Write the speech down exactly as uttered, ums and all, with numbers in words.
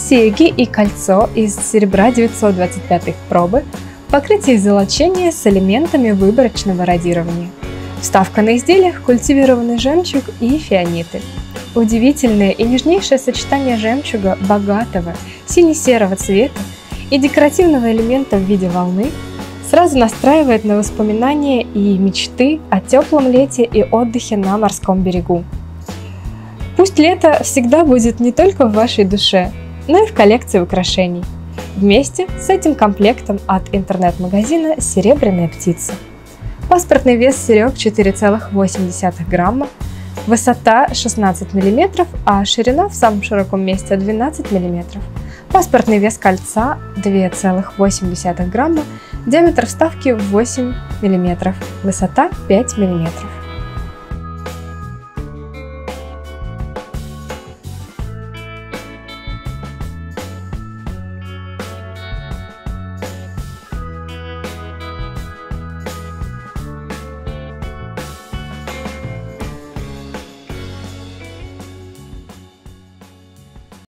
серьги и кольцо из серебра девятьсот двадцать пятой пробы, покрытие золочения с элементами выборочного радирования. Вставка на изделиях культивированный жемчуг и фианиты. Удивительное и нежнейшее сочетание жемчуга богатого сине-серого цвета и декоративного элемента в виде волны сразу настраивает на воспоминания и мечты о теплом лете и отдыхе на морском берегу. Пусть лето всегда будет не только в вашей душе, но и в коллекции украшений. Вместе с этим комплектом от интернет-магазина «Серебряная птица». Паспортный вес серег четыре целых восемь десятых грамма, высота шестнадцать миллиметров, а ширина в самом широком месте двенадцать миллиметров. Паспортный вес кольца два целых восемь десятых грамма, диаметр вставки восемь миллиметров, высота пять миллиметров.